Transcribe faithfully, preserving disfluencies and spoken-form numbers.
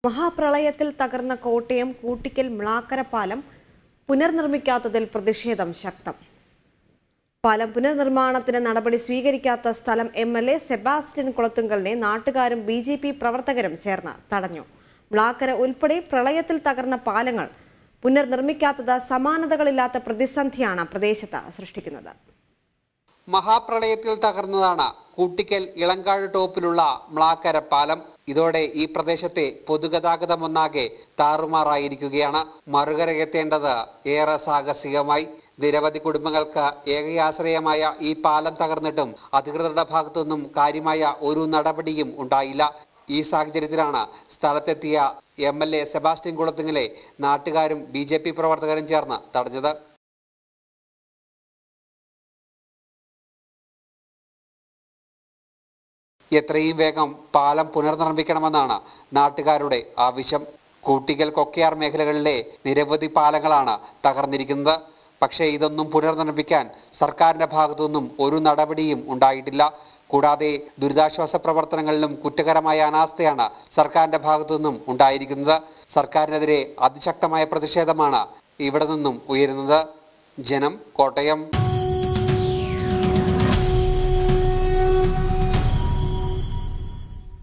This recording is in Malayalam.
മഹാപ്രളയത്തിൽ തകർന്ന കോട്ടയം കൂട്ടിക്കൽ മ്ലാക്കര പാലം പുനർനിർമ്മിക്കാത്തതിൽ പ്രതിഷേധം ശക്തം. പാലം പുനർനിർമ്മാണത്തിന് നടപടി സ്വീകരിക്കാത്ത സ്ഥലം എം എൽ എ സെബാസ്റ്റ്യൻ കുളത്തുങ്കലിനെ നാട്ടുകാരും ബി ജെ പി പ്രവർത്തകരും ചേർന്ന് തടഞ്ഞു. മ്ലാക്കര ഉൾപ്പെടെ പ്രളയത്തിൽ തകർന്ന പാലങ്ങൾ പുനർനിർമ്മിക്കാത്തത് സമാനതകളില്ലാത്ത പ്രതിസന്ധിയാണ് പ്രദേശത്ത് സൃഷ്ടിക്കുന്നത്. മഹാപ്രളയത്തിൽ തകർന്നതാണ് കൂട്ടിക്കൽ ഇളങ്കാട് ടോപ്പിലുള്ള മ്ലാക്കര പാലം. ഇതോടെ ഈ പ്രദേശത്തെ പൊതുഗതാഗതം ഒന്നാകെ താറുമാറായിരിക്കുകയാണ്. മറുകരയെത്തേണ്ടത് ഏറെ സാഹസികമായി. നിരവധി കുടുംബങ്ങൾക്ക് ഏകയാശ്രയമായ ഈ പാലം തകർന്നിട്ടും അധികൃതരുടെ ഭാഗത്തുനിന്നും കാര്യമായ ഒരു നടപടിയും ഉണ്ടായില്ല. ഈ സാഹചര്യത്തിലാണ് സ്ഥലത്തെത്തിയ എം എൽ എ സെബാസ്റ്റ്യൻ കുളത്തുങ്കലെ നാട്ടുകാരും ബി ജെ പി പ്രവർത്തകരും ചേർന്ന് തടഞ്ഞത്. എത്രയും വേഗം പാലം പുനർനിർമ്മിക്കണമെന്നാണ് നാട്ടുകാരുടെ ആവശ്യം. കൂട്ടിക്കൽ കൊക്കയാർ മേഖലകളിലെ നിരവധി പാലങ്ങളാണ് തകർന്നിരിക്കുന്നത്. പക്ഷേ ഇതൊന്നും പുനർനിർമ്മിക്കാൻ സർക്കാരിന്റെ ഭാഗത്തുനിന്നും ഒരു നടപടിയും ഉണ്ടായിട്ടില്ല. കൂടാതെ ദുരിതാശ്വാസ പ്രവർത്തനങ്ങളിലും കുറ്റകരമായ അനാസ്ഥയാണ് സർക്കാരിന്റെ ഭാഗത്തുനിന്നും ഉണ്ടായിരിക്കുന്നത്. സർക്കാരിനെതിരെ അതിശക്തമായ പ്രതിഷേധമാണ് ഇവിടെ നിന്നും ഉയരുന്നത്. ജനം, കോട്ടയം.